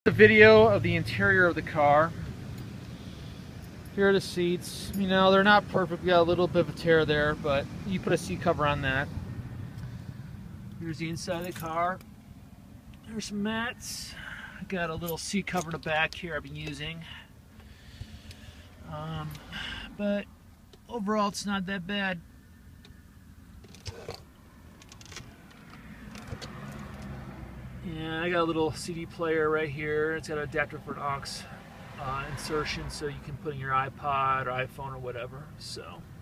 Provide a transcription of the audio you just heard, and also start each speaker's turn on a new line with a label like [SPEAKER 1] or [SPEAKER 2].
[SPEAKER 1] The video of the interior of the car. Here are the seats. You know, they're not perfect. We got a little bit of a tear there, but you put a seat cover on that. Here's the inside of the car. There's some mats. I got a little seat cover in the back here I've been using. But overall, it's not that bad. Yeah, I got a little CD player right here. It's got an adapter for an aux insertion, so you can put in your iPod or iPhone or whatever. So